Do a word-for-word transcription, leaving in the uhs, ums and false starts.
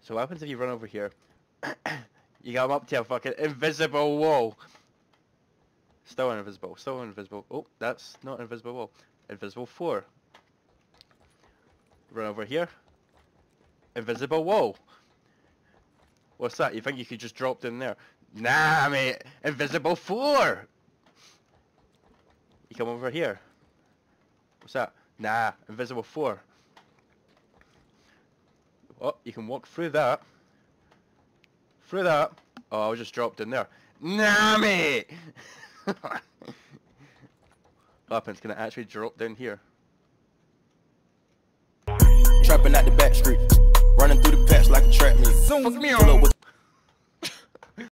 So what happens if you run over here? You come up to a fucking invisible wall. Still invisible, still invisible. Oh, that's not invisible wall. Invisible four. Run over here. Invisible wall. What's that? You think you could just drop in there? Nah, mate. Invisible four. You come over here. What's that? Nah, invisible four. Oh, you can walk through that. Through that. Oh, I was just dropped in there. Nah, mate. What happens? Can I actually drop down here? Trapping out the back street, running through the patch like a trap meet. Fuck me on.